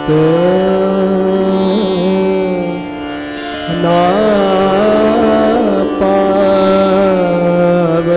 ना पावे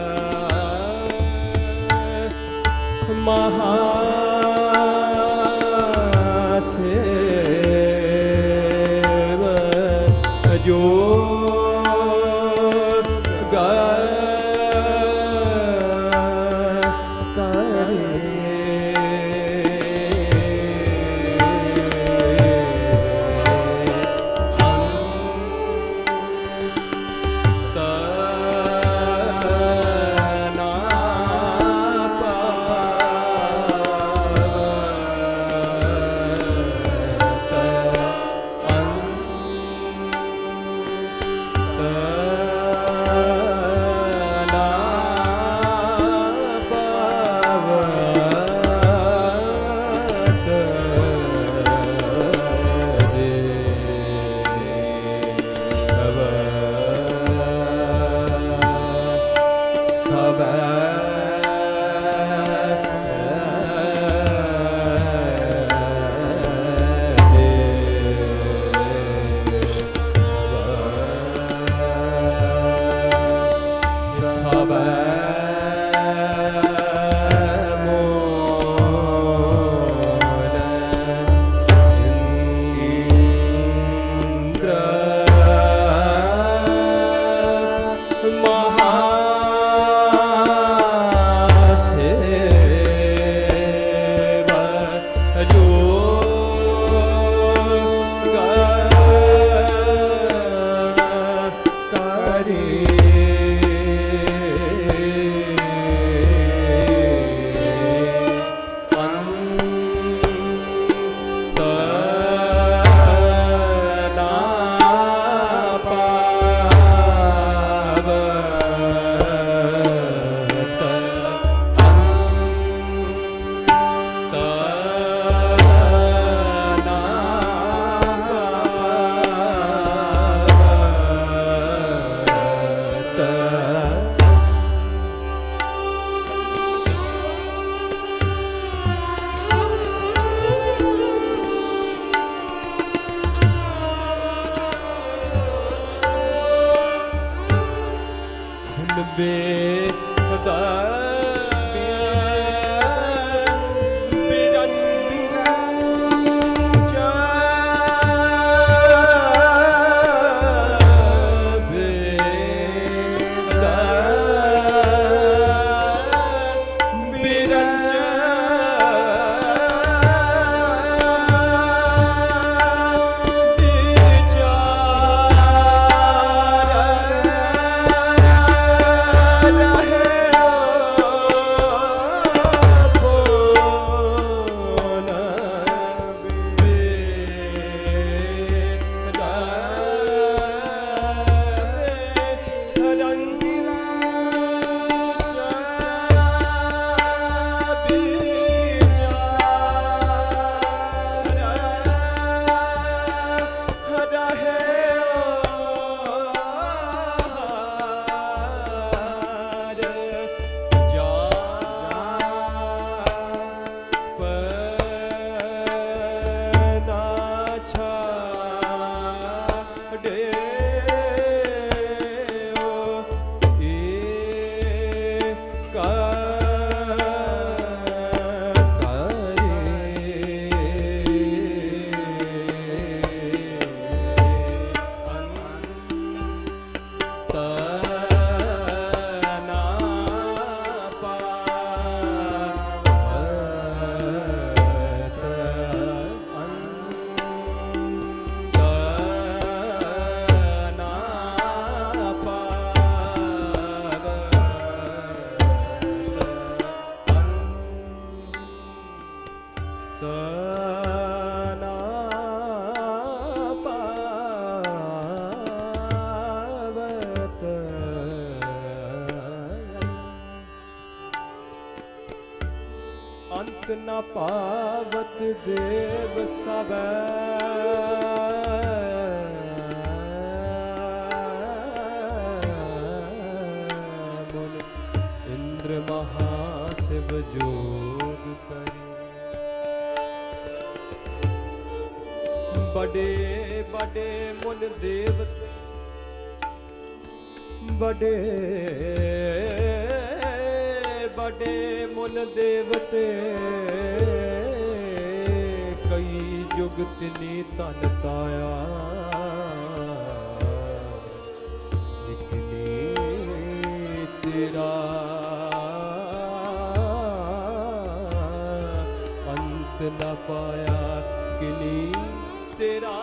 महा तना पावत अंत न पावत देव सब मुन इंद्र महाशिव जोग करी बड़े बड़े मुन देवते बड़े बड़े मुन देवते कई जुग तिनी तन ताया निकली तेरा अंत न पाया किनी तेरा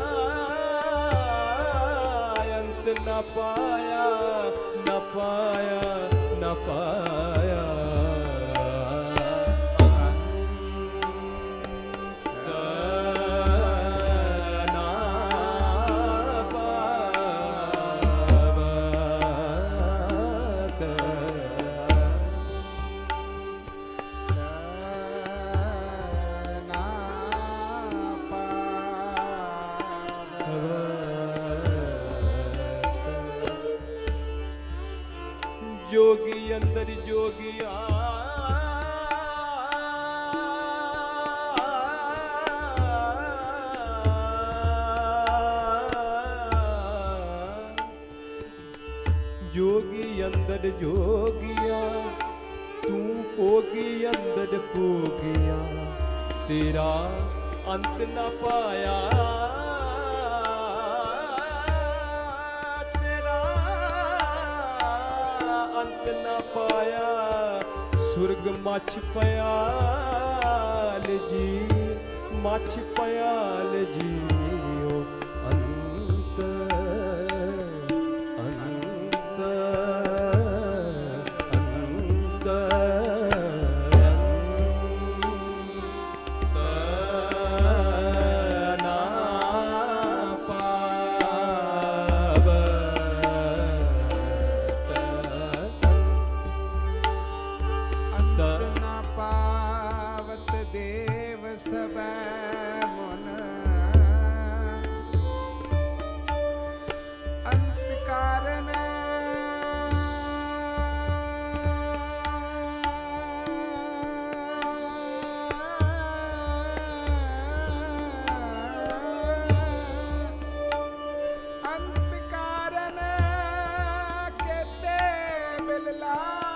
अंत न पाया न पाया न पाया जोगी अंदर जोगिया जोगी अंदर जोगिया तू पोगी अंदर पोगिया तेरा अंत न पाया अंत न पाया सुर्ग मछ पयाल जी मछ पयाल जी ओ अंत अंत अंत ना पावत देव सब मुन अंत कारण अंत कारण कहते बिलला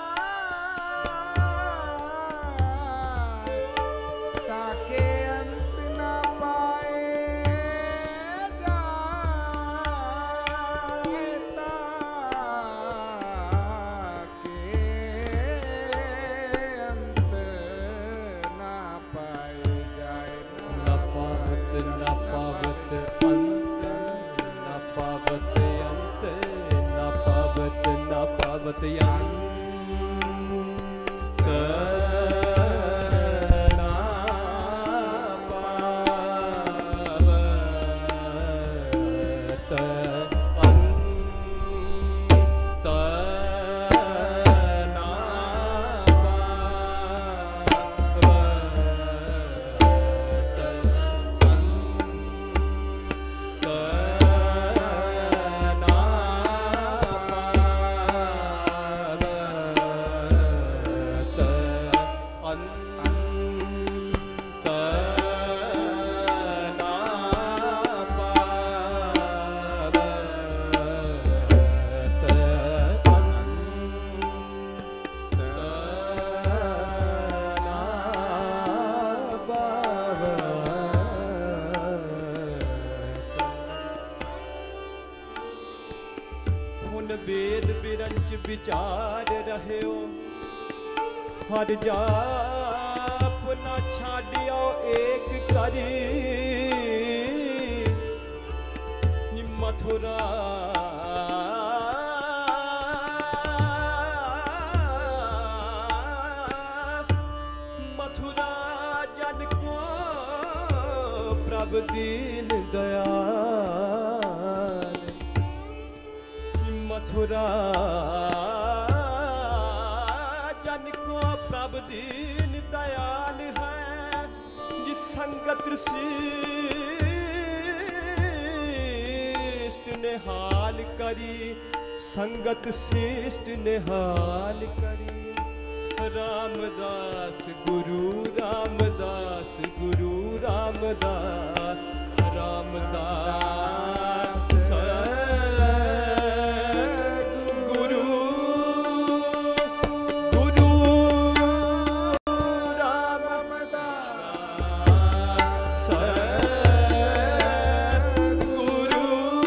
ताके अंत न पाए जाए ताके अंत न पाए जाए न पावत अंत न पावत अंत न पावत अंत वेद बिरंच विचार रहियो हर जाप न छाड़ियो एक करी मथुरा मथुरा जन को प्रभ दीन दयाल। मथुरा जन को प्रभ दीन दयाल है, जिस संगत श्रेष्ठ निहाल करी, संगत श्रेष्ठ निहाल करी। रामदास गुरु रामदास गुरु रामदास रामदास गुरु गुरु रामदास गुरु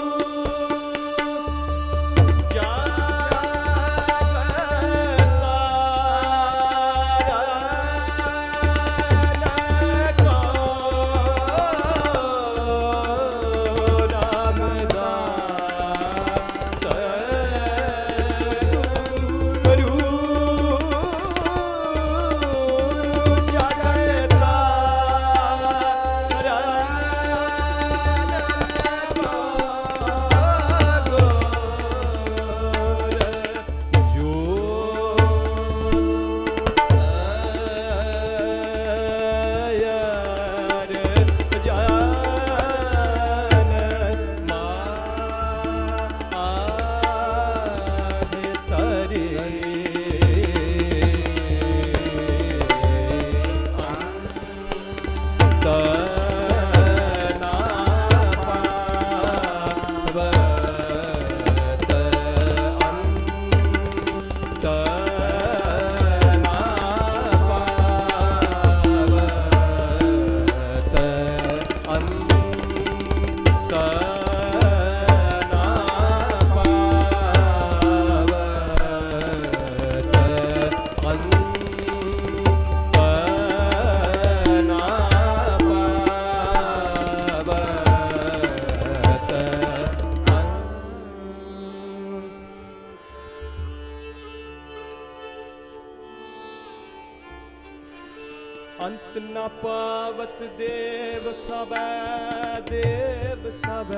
अंत न पावत देव सबै देव सबै।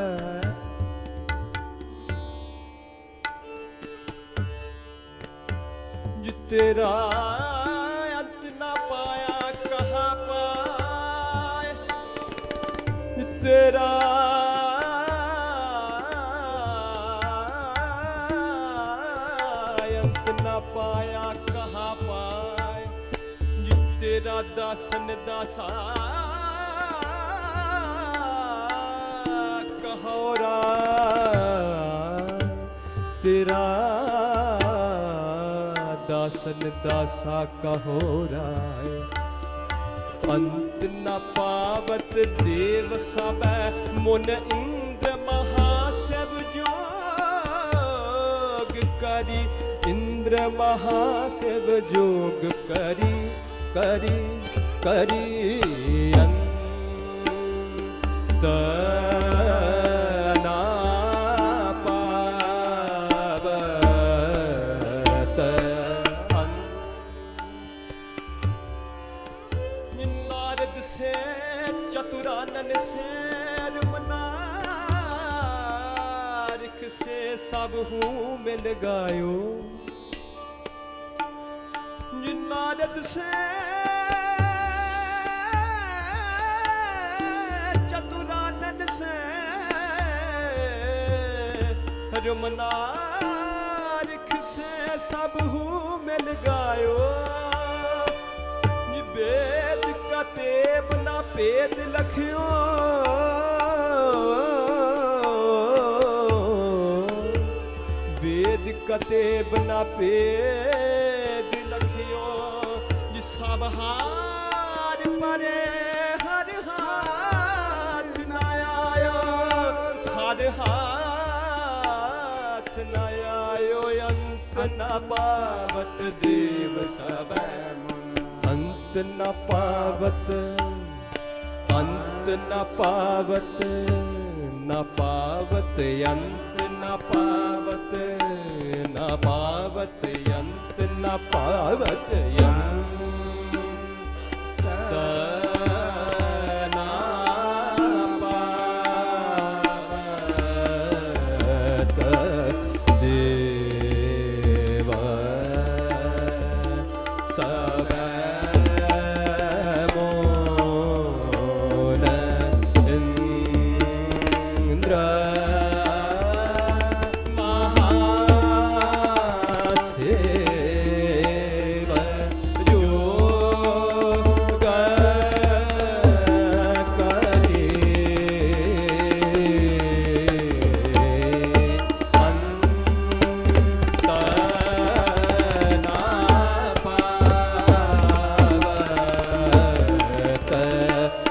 जो तेरा अंत न पाया कहाँ पाए, तेरा अंत न पाया कहाँ पाए। तेरा दासन दासा कहोरा, तेरा दासन दासा कहोरा। अंत न पावत देव सबै, मुन इंद्र महाशिव जोग करी, इंद्र महाशिव जोग करी करी करी। अंत ना पावत नारद से चतुरानन से रुमनारिक से सब हूँ मिल गायो। नारद से चतुरानन से रुमनारिक से सब हूँ मिल गायो। वेद कतेब न पेद लखियो, वेद कतेब न पेद लखियो। सब हार परे हर हाथ न आयो, हर हाथ न आयो। अंत न पावत देव सबै, अंत न पावत, अंत न पावत, न पावत अंत न पावत, न पावत अंत न पावत अंत ना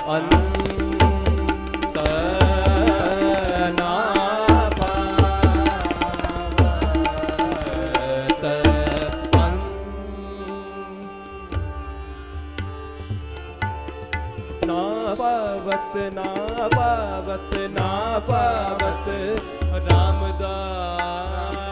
ਅੰਤ ਨਾ ਪਾਵਤ ਨਾ ਪਾਵਤ ਨਾ ਪਾਵਤ ਨਾ ਪਾਵਤ ਰਾਮਦਾਸ